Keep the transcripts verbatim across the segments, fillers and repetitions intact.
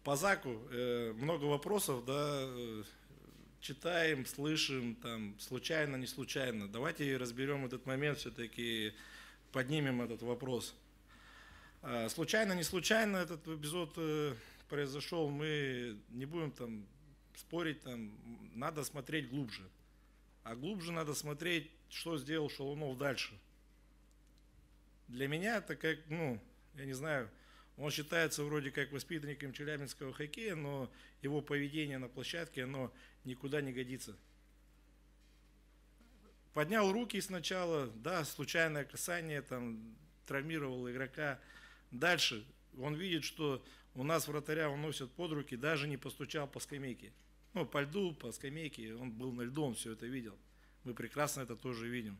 По ЗАКу э, много вопросов, да, э, читаем, слышим, там, случайно, не случайно. Давайте разберем этот момент, все-таки поднимем этот вопрос. Э, случайно, не случайно этот эпизод э, произошел, мы не будем там спорить, там, надо смотреть глубже. А глубже надо смотреть, что сделал Шалунов дальше. Для меня это как, ну, я не знаю, он считается вроде как воспитанником челябинского хоккея, но его поведение на площадке, оно никуда не годится. Поднял руки сначала, да, случайное касание, там, травмировал игрока. Дальше он видит, что у нас вратаря уносят под руки, даже не постучал по скамейке. Ну, по льду, по скамейке, он был на льду, он все это видел. Мы прекрасно это тоже видим.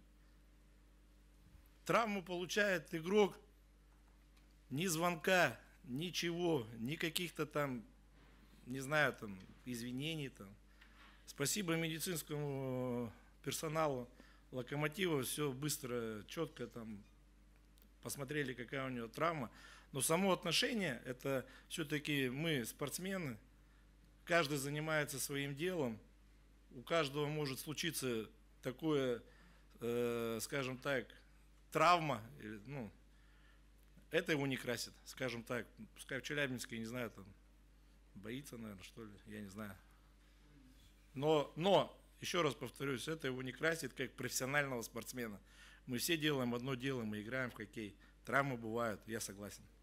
Травму получает игрок, ни звонка, ничего, ни каких-то там, не знаю, там, извинений там. Спасибо медицинскому персоналу Локомотива, все быстро, четко там посмотрели, какая у него травма. Но само отношение, это все-таки мы спортсмены, каждый занимается своим делом, у каждого может случиться такое, э, скажем так, травма, ну, это его не красит, скажем так. Пускай в Челябинске, не знаю, там, боится, наверное, что ли, я не знаю. Но, но, еще раз повторюсь, это его не красит как профессионального спортсмена. Мы все делаем одно дело, мы играем в хоккей. Травмы бывают, я согласен.